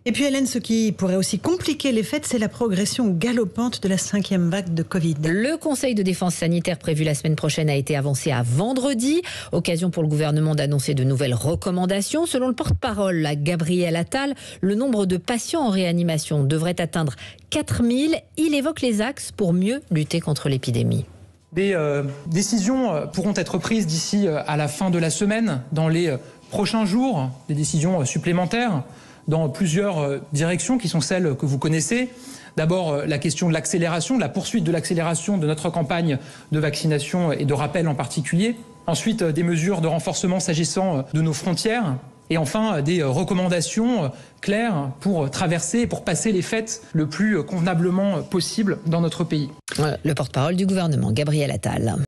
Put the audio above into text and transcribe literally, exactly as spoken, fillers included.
Et puis Hélène, ce qui pourrait aussi compliquer les fêtes, c'est la progression galopante de la cinquième vague de Covid. Le Conseil de défense sanitaire prévu la semaine prochaine a été avancé à vendredi. Occasion pour le gouvernement d'annoncer de nouvelles recommandations. Selon le porte-parole, la Gabriel Attal, le nombre de patients en réanimation devrait atteindre quatre mille. Il évoque les axes pour mieux lutter contre l'épidémie. Des euh, décisions pourront être prises d'ici à la fin de la semaine, dans les prochains jours, des décisions supplémentaires dans plusieurs directions qui sont celles que vous connaissez. D'abord, la question de l'accélération, de la poursuite de l'accélération de notre campagne de vaccination et de rappel en particulier. Ensuite, des mesures de renforcement s'agissant de nos frontières. Et enfin, des recommandations claires pour traverser, pour passer les fêtes le plus convenablement possible dans notre pays. Le porte-parole du gouvernement, Gabriel Attal.